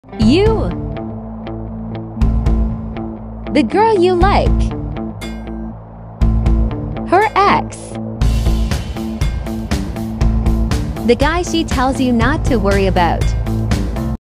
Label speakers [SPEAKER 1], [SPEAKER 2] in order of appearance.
[SPEAKER 1] You. The girl you like. Her ex. The guy she tells you not to worry about.